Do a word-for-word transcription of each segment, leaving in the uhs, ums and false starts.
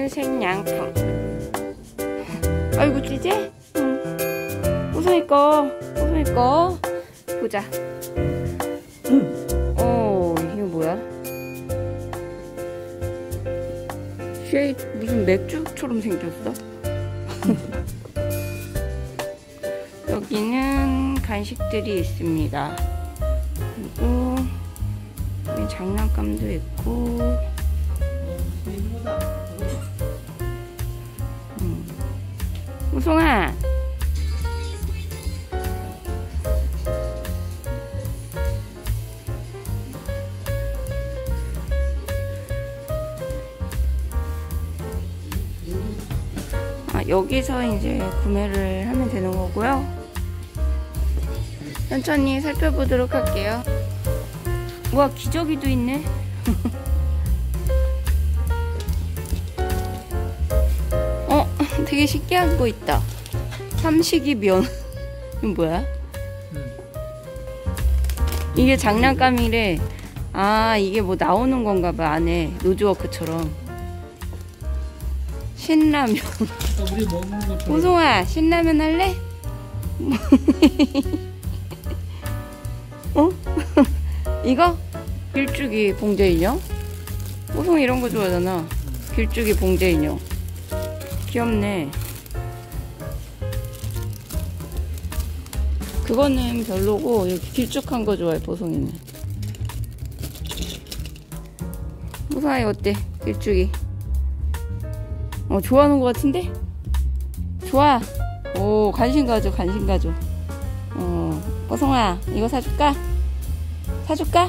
빨간색 양품. 아이고 찌지? 응. 보송이 거, 보송이 거 보자. 응. 어, 이거 뭐야? 쉐이 무슨 맥주처럼 생겼어? 여기는 간식들이 있습니다. 그리고 여기 장난감도 있고. 음. 우송아, 아, 여기서 이제 구매를 하면 되는 거고요. 천천히 살펴보도록 할게요. 우와, 기저귀도 있네. 어, 되게 신기한 거 있다. 삼식이 면. 이건 뭐야? 이게 장난감이래. 아, 이게 뭐 나오는 건가 봐, 안에. 노즈워크처럼. 신라면. 우리 먹는 것처럼. 우송아, 신라면 할래? 어? 이거? 길쭉이 봉제 인형? 우송이 이런 거 좋아하잖아. 길쭉이 봉제 인형. 귀엽네. 그거는 별로고 여기 길쭉한 거 좋아해. 보송이는. 우송이 어때? 길쭉이. 어, 좋아하는 거 같은데? 좋아. 오, 관심 가져, 관심 가져. 어, 보송아, 이거 사줄까? 사줄까?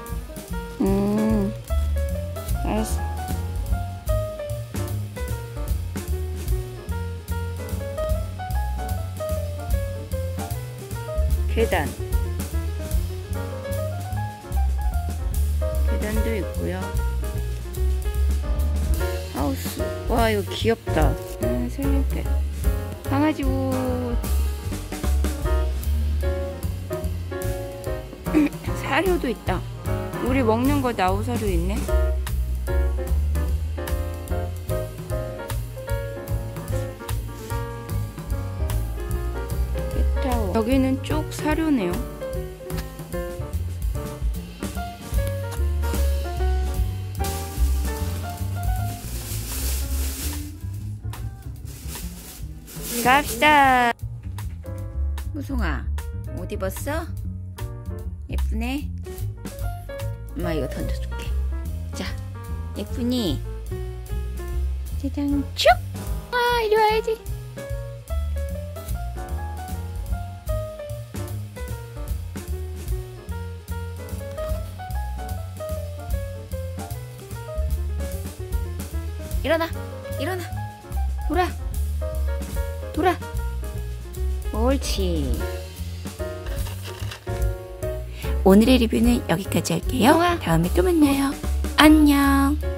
음, 알았어. 계단. 계단도 있고요. 하우스. 와, 이거 귀엽다. 아, 슬림팩. 강아지 옷. 사료도 있다. 우리 먹는 거 나우 사료 있네. 캣타워. 여기는 쭉 사료네요. 갑시다. 우송아, 옷 입었어? 예쁘네. 엄마 이거 던져줄게. 자, 예쁘니? 짜잔, 쭉! 아, 이리 와야지. 일어나, 일어나. 돌아, 돌아. 옳지. 오늘의 리뷰는 여기까지 할게요. 다음에 또 만나요. 안녕.